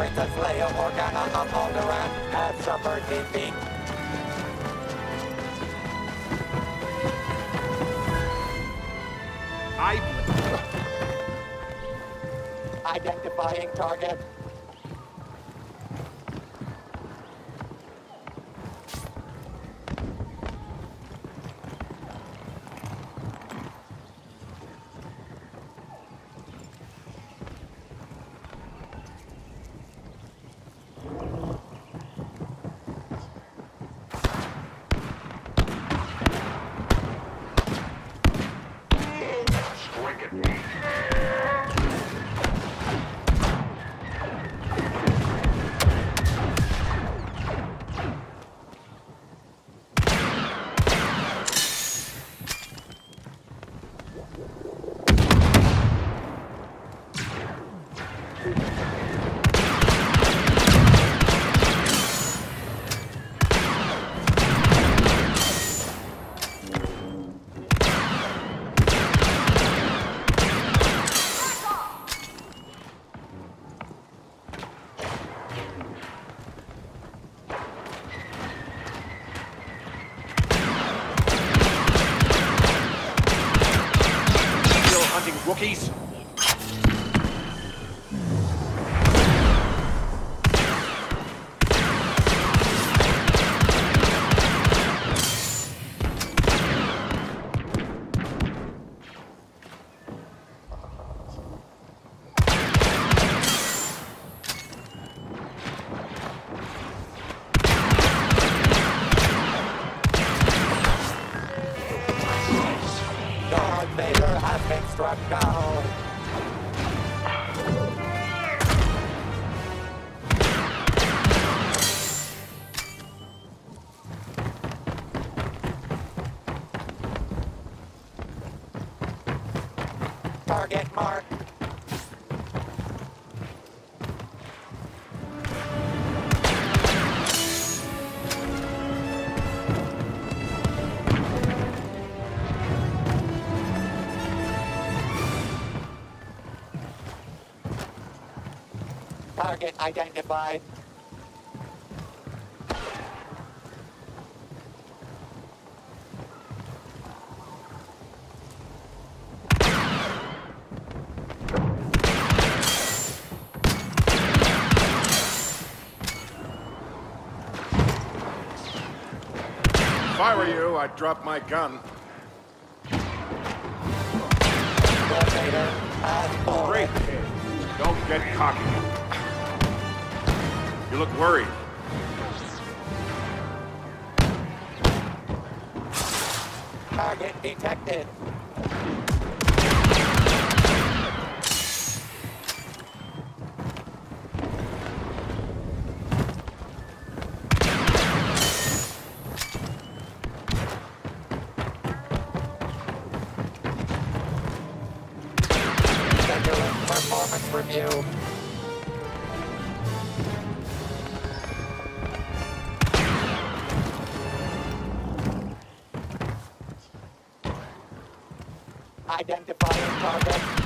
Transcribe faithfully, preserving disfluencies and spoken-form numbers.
Princess Leia Organa of Alderaan has suffered defeat. I... Identifying target. Wookiees. Darth Vader has been struck down. Target marked. Target identified. If I were you, I'd drop my gun. Darth Vader has fallen. Great kid. Don't get cocky. You look worried. Target detected. Scheduling performance review. Identifying target.